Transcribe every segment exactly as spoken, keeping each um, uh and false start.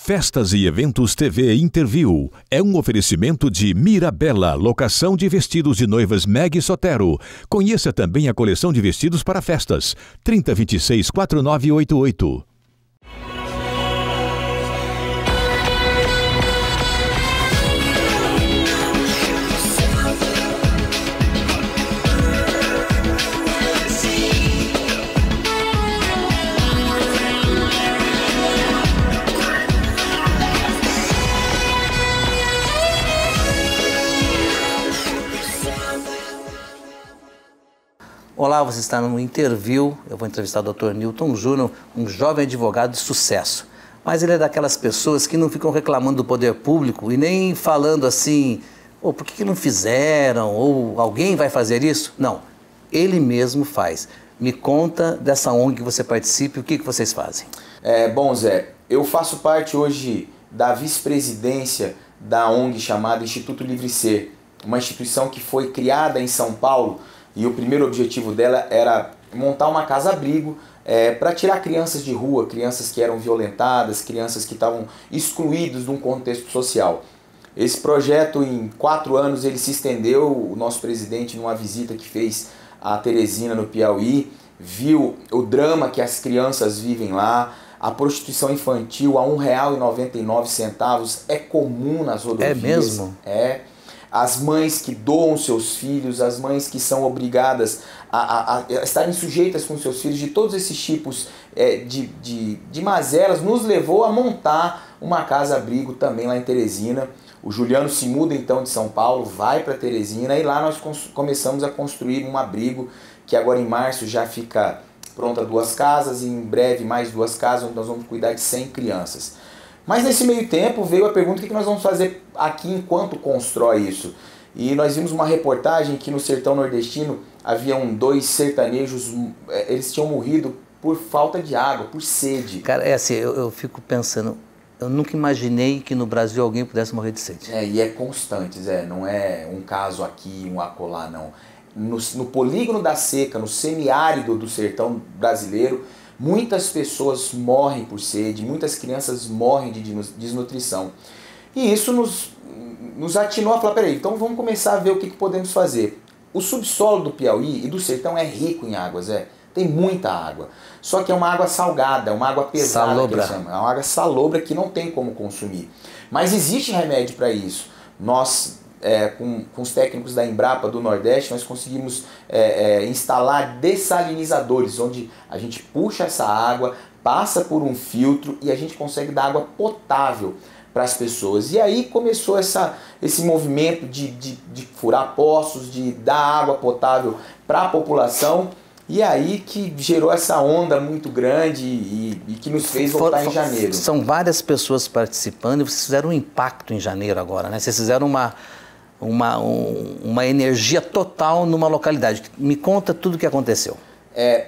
Festas e Eventos T V Interview é um oferecimento de Mirabella, locação de vestidos de noivas Meg Sotero. Conheça também a coleção de vestidos para festas. trinta, vinte e seis, quarenta e nove oitenta e oito. Olá, você está no Interview. Eu vou entrevistar o doutor Newton Júnior, um jovem advogado de sucesso. Mas ele é daquelas pessoas que não ficam reclamando do poder público e nem falando assim, oh, por que, que não fizeram? Ou alguém vai fazer isso? Não, ele mesmo faz. Me conta dessa O N G que você participa e o que, que vocês fazem. É, bom, Zé, eu faço parte hoje da vice-presidência da O N G chamada Instituto Livre Ser, uma instituição que foi criada em São Paulo. E o primeiro objetivo dela era montar uma casa-abrigo é, para tirar crianças de rua, crianças que eram violentadas, crianças que estavam excluídas de um contexto social. Esse projeto, em quatro anos, ele se estendeu. O nosso presidente, numa visita que fez a Teresina, no Piauí, viu o drama que as crianças vivem lá. A prostituição infantil a um real e noventa e nove centavos é comum nas rodovias. É mesmo? É. As mães que doam seus filhos, as mães que são obrigadas a, a, a estarem sujeitas com seus filhos, de todos esses tipos é, de, de, de mazelas, nos levou a montar uma casa-abrigo também lá em Teresina. O Juliano se muda então de São Paulo, vai para Teresina e lá nós começamos a construir um abrigo que agora em março já fica pronta duas casas e em breve mais duas casas onde nós vamos cuidar de cem crianças. Mas nesse meio tempo veio a pergunta: o que nós vamos fazer aqui enquanto constrói isso? E nós vimos uma reportagem que no sertão nordestino haviam dois sertanejos, eles tinham morrido por falta de água, por sede. Cara, é assim, eu, eu fico pensando, eu nunca imaginei que no Brasil alguém pudesse morrer de sede. É, e é constante, Zé, não é um caso aqui, um acolá, não. No, no polígono da seca, no semiárido do sertão brasileiro, muitas pessoas morrem por sede, muitas crianças morrem de desnutrição. E isso nos, nos atinou a falar, peraí, então vamos começar a ver o que, que podemos fazer. O subsolo do Piauí e do sertão é rico em águas, é. Tem muita água. Só que é uma água salgada, é uma água pesada. Salobra. Que eles chamam. É uma água salobra que não tem como consumir. Mas existe remédio para isso. Nós... É, com, com os técnicos da Embrapa do Nordeste, nós conseguimos é, é, instalar dessalinizadores, onde a gente puxa essa água, passa por um filtro e a gente consegue dar água potável para as pessoas. E aí começou essa, esse movimento de, de, de furar poços, de dar água potável para a população. E aí que gerou essa onda muito grande e, e que nos fez voltar For, em janeiro. São várias pessoas participando e vocês fizeram um impacto em janeiro agora, né? Vocês fizeram uma... Uma, um, uma energia total numa localidade. Me conta tudo o que aconteceu. É,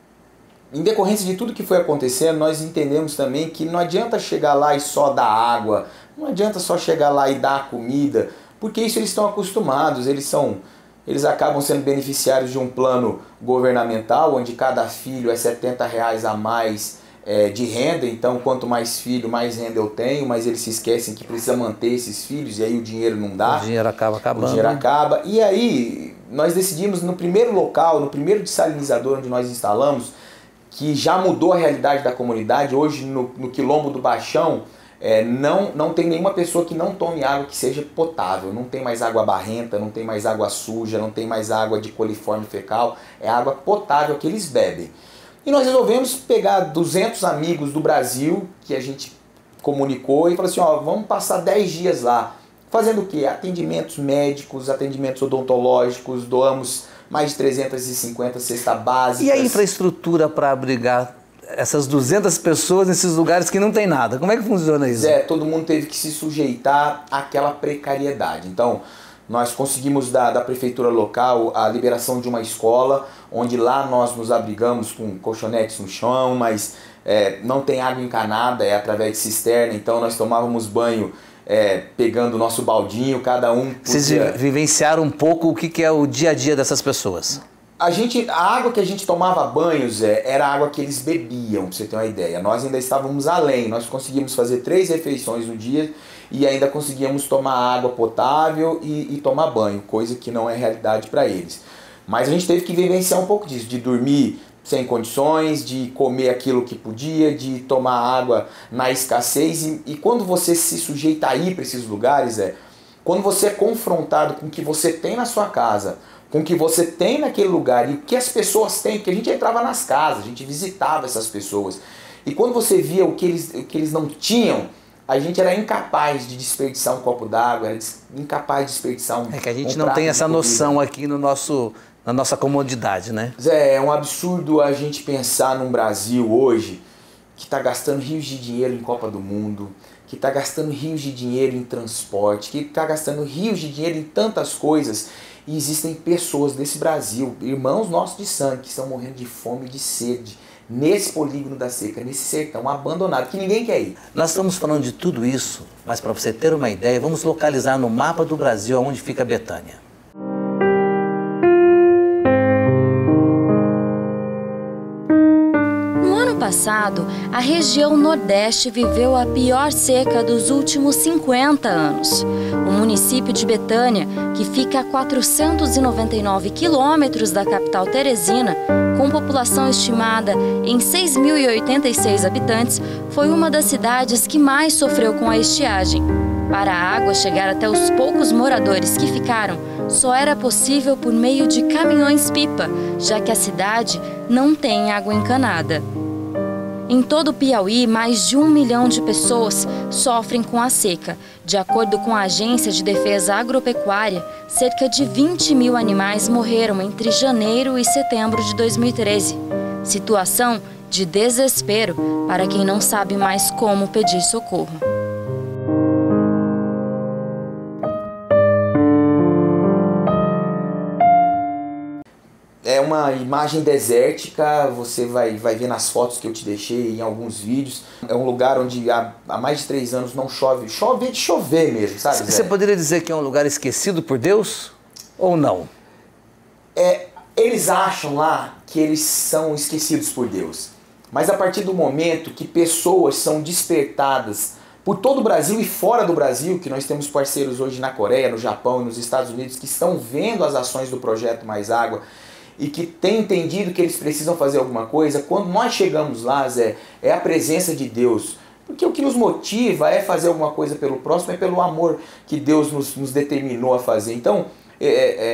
em decorrência de tudo que foi acontecendo, nós entendemos também que não adianta chegar lá e só dar água, não adianta só chegar lá e dar comida, porque isso eles estão acostumados, eles, são, eles acabam sendo beneficiários de um plano governamental, onde cada filho é setenta reais a mais É, de renda. Então quanto mais filho, mais renda eu tenho, mas eles se esquecem que precisa manter esses filhos e aí o dinheiro não dá. O dinheiro acaba acabando. O dinheiro acaba. E aí nós decidimos no primeiro local, no primeiro dessalinizador onde nós instalamos, que já mudou a realidade da comunidade. Hoje no, no Quilombo do Baixão é, não, não tem nenhuma pessoa que não tome água que seja potável. Não tem mais água barrenta, não tem mais água suja, não tem mais água de coliforme fecal. É água potável que eles bebem. E nós resolvemos pegar duzentos amigos do Brasil, que a gente comunicou, e falou assim, ó, vamos passar dez dias lá. Fazendo o quê? Atendimentos médicos, atendimentos odontológicos, doamos mais de trezentas e cinquenta cestas básicas. E a infraestrutura para abrigar essas duzentas pessoas nesses lugares que não tem nada? Como é que funciona isso? É, todo mundo teve que se sujeitar àquela precariedade. Então, nós conseguimos da, da prefeitura local a liberação de uma escola, onde lá nós nos abrigamos com colchonetes no chão, mas é, não tem água encanada, é através de cisterna, então nós tomávamos banho é, pegando o nosso baldinho, cada um podia... Vocês vivenciaram um pouco o que é o dia a dia dessas pessoas? A, gente, a água que a gente tomava banho, Zé, era a água que eles bebiam, pra você ter uma ideia. Nós ainda estávamos além, nós conseguimos fazer três refeições no dia e ainda conseguíamos tomar água potável e, e tomar banho, coisa que não é realidade para eles. Mas a gente teve que vivenciar um pouco disso, de dormir sem condições, de comer aquilo que podia, de tomar água na escassez. E, e quando você se sujeita a ir para esses lugares, é, quando você é confrontado com o que você tem na sua casa, com o que você tem naquele lugar e o que as pessoas têm, porque a gente entrava nas casas, a gente visitava essas pessoas. E quando você via o que eles, o que eles não tinham, a gente era incapaz de desperdiçar um copo d'água, era incapaz de desperdiçar um É que a gente um não prato tem de essa comida. noção aqui no nosso, na nossa comodidade, né? Zé, é um absurdo a gente pensar num Brasil hoje que está gastando rios de dinheiro em Copa do Mundo, que está gastando rios de dinheiro em transporte, que está gastando rios de dinheiro em tantas coisas. E existem pessoas desse Brasil, irmãos nossos de sangue, que estão morrendo de fome e de sede, nesse polígono da seca, nesse sertão abandonado, que ninguém quer ir. Nós estamos falando de tudo isso, mas para você ter uma ideia, vamos localizar no mapa do Brasil onde fica Betânia. No ano passado, a região Nordeste viveu a pior seca dos últimos cinquenta anos. O município de Betânia, que fica a quatrocentos e noventa e nove quilômetros da capital Teresina, com população estimada em seis mil e oitenta e seis habitantes, foi uma das cidades que mais sofreu com a estiagem. Para a água chegar até os poucos moradores que ficaram, só era possível por meio de caminhões-pipa, já que a cidade não tem água encanada. Em todo o Piauí, mais de um milhão de pessoas sofrem com a seca. De acordo com a Agência de Defesa Agropecuária, cerca de vinte mil animais morreram entre janeiro e setembro de dois mil e treze. Situação de desespero para quem não sabe mais como pedir socorro. É uma imagem desértica, você vai, vai ver nas fotos que eu te deixei, em alguns vídeos. É um lugar onde há, há mais de três anos não chove. Chove de chover mesmo, sabe, Zé? Você poderia dizer que é um lugar esquecido por Deus ou não? É, eles acham lá que eles são esquecidos por Deus. Mas a partir do momento que pessoas são despertadas por todo o Brasil e fora do Brasil, que nós temos parceiros hoje na Coreia, no Japão e nos Estados Unidos, que estão vendo as ações do Projeto Mais Água, e que tem entendido que eles precisam fazer alguma coisa, quando nós chegamos lá, Zé, é a presença de Deus. Porque o que nos motiva é fazer alguma coisa pelo próximo, é pelo amor que Deus nos, nos determinou a fazer. Então, é,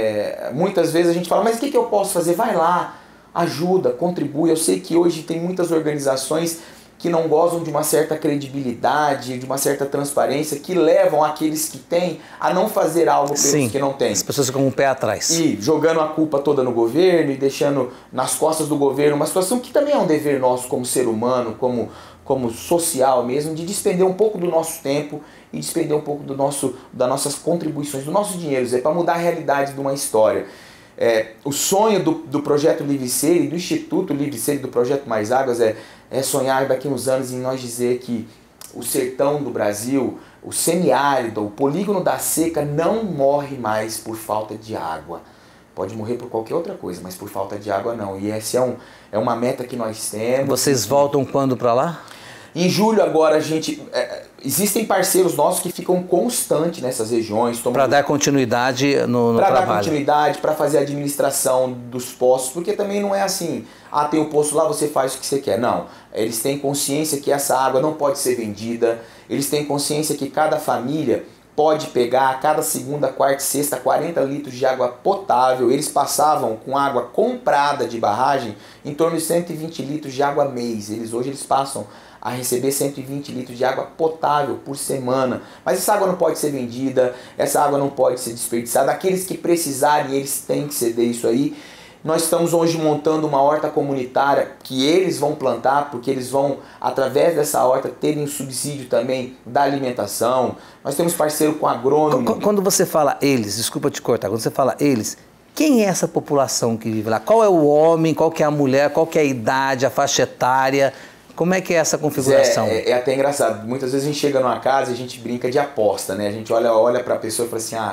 é, muitas vezes a gente fala, mas o que, que eu posso fazer? Vai lá, ajuda, contribui. Eu sei que hoje tem muitas organizações que não gozam de uma certa credibilidade, de uma certa transparência, que levam aqueles que têm a não fazer algo pelos Sim, que não têm. as pessoas ficam com o pé atrás. E jogando a culpa toda no governo e deixando nas costas do governo uma situação que também é um dever nosso como ser humano, como, como social mesmo, de despender um pouco do nosso tempo e despender um pouco do nosso, das nossas contribuições, do nosso dinheiro, é para mudar a realidade de uma história. É, o sonho do, do Projeto Livre Ser e do Instituto Livre Ser e do Projeto Mais Águas é, é sonhar daqui a uns anos em nós dizer que o sertão do Brasil, o semiárido, o polígono da seca não morre mais por falta de água. Pode morrer por qualquer outra coisa, mas por falta de água não. E essa é, um, é uma meta que nós temos. Vocês voltam quando para lá? Em julho agora a gente... É, existem parceiros nossos que ficam constantes nessas regiões. Para dar continuidade no, no pra trabalho. Para dar continuidade, para fazer a administração dos postos, porque também não é assim, ah, tem o posto lá, você faz o que você quer. Não, eles têm consciência que essa água não pode ser vendida, eles têm consciência que cada família pode pegar a cada segunda, quarta e sexta quarenta litros de água potável. Eles passavam com água comprada de barragem em torno de cento e vinte litros de água mês. Eles, hoje eles passam a receber cento e vinte litros de água potável por semana. Mas essa água não pode ser vendida, essa água não pode ser desperdiçada. Aqueles que precisarem, eles têm que ceder isso aí. Nós estamos hoje montando uma horta comunitária que eles vão plantar, porque eles vão, através dessa horta, terem um subsídio também da alimentação. Nós temos parceiro com agrônomo. Quando você fala eles, desculpa te cortar, quando você fala eles, quem é essa população que vive lá? Qual é o homem, qual que é a mulher, qual que é a idade, a faixa etária? Como é que é essa configuração? É, é, é até engraçado. Muitas vezes a gente chega numa casa e a gente brinca de aposta, né? A gente olha, olha para a pessoa e fala assim, ah,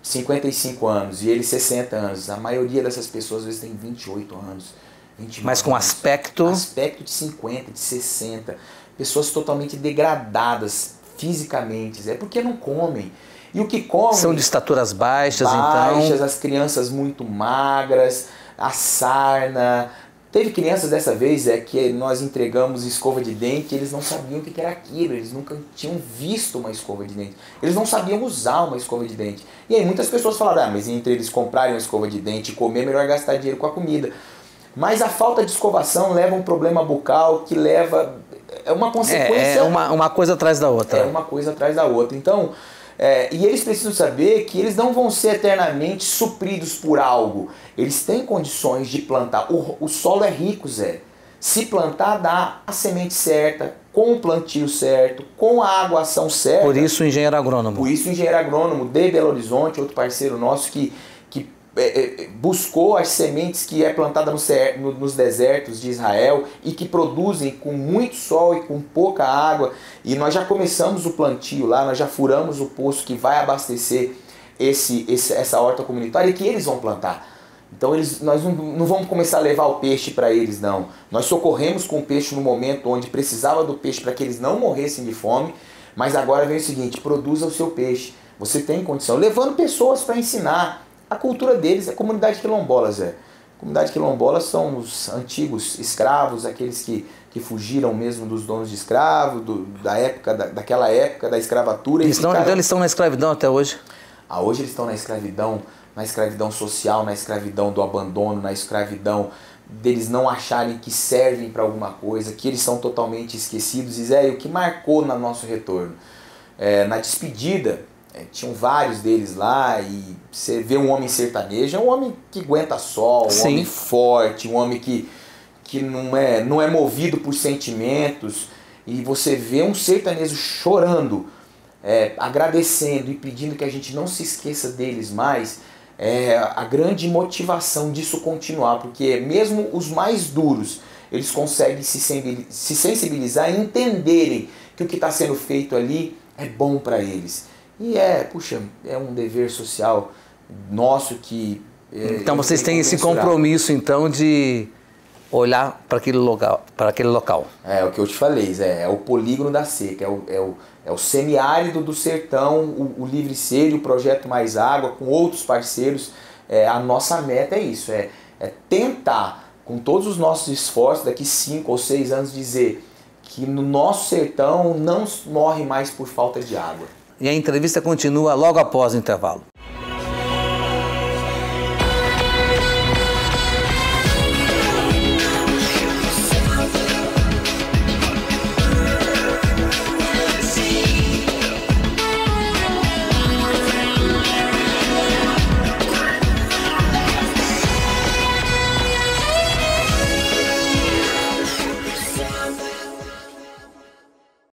cinquenta e cinco anos e ele sessenta anos. A maioria dessas pessoas às vezes tem vinte e oito anos. vinte e nove Mas com anos. aspecto... Aspecto de cinquenta, de sessenta. Pessoas totalmente degradadas fisicamente. É porque não comem. E o que comem... São de estaturas baixas, baixas então... as crianças muito magras, a sarna... Teve crianças dessa vez é, que nós entregamos escova de dente e eles não sabiam o que era aquilo, eles nunca tinham visto uma escova de dente, eles não sabiam usar uma escova de dente. E aí muitas pessoas falaram, ah, mas entre eles comprarem uma escova de dente e comer, é melhor gastar dinheiro com a comida. Mas a falta de escovação leva a um problema bucal que leva... É uma consequência... É, é uma, uma coisa atrás da outra. É uma coisa atrás da outra. Então... É, e eles precisam saber que eles não vão ser eternamente supridos por algo. Eles têm condições de plantar. O, o solo é rico, Zé. Se plantar, dá a semente certa, com o plantio certo, com a aguação certa. Por isso o engenheiro agrônomo. Por isso o engenheiro agrônomo de Belo Horizonte, outro parceiro nosso que, que é, é, buscou as sementes que é plantada no, no, nos desertos de Israel e que produzem com muito sol e com pouca água. E nós já começamos o plantio lá, nós já furamos o poço que vai abastecer esse, esse, essa horta comunitária que eles vão plantar. Então eles, nós não, não vamos começar a levar o peixe para eles, não. Nós socorremos com o peixe no momento onde precisava do peixe para que eles não morressem de fome, mas agora vem o seguinte, produza o seu peixe. Você tem condição, levando pessoas para ensinar a cultura deles, a comunidade quilombola, Zé. A comunidade quilombola são os antigos escravos, aqueles que... que fugiram mesmo dos donos de escravo, do, da época, da, daquela época da escravatura. Eles estão, ficaram... Então eles estão na escravidão até hoje? Ah, hoje eles estão na escravidão, na escravidão social, na escravidão do abandono, na escravidão deles não acharem que servem para alguma coisa, que eles são totalmente esquecidos. E Zé, o que marcou no nosso retorno? É, na despedida, é, tinham vários deles lá e você vê um homem sertanejo, é um homem que aguenta sol, um Sim. homem forte, um homem que... que não é, não é movido por sentimentos, e você vê um sertanejo chorando, é, agradecendo e pedindo que a gente não se esqueça deles mais, é a grande motivação disso continuar, porque mesmo os mais duros, eles conseguem se sensibilizar e entenderem que o que está sendo feito ali é bom para eles. E é, puxa, é um dever social nosso que... É, então vocês têm esse compromisso, então, de... olhar para aquele local, para aquele local. É o que eu te falei, Zé, é o polígono da seca, é o, é o, é o semiárido do sertão, o, o Livre Ser, o Projeto Mais Água, com outros parceiros. É, a nossa meta é isso, é, é tentar, com todos os nossos esforços, daqui cinco ou seis anos, dizer que no nosso sertão não morre mais por falta de água. E a entrevista continua logo após o intervalo.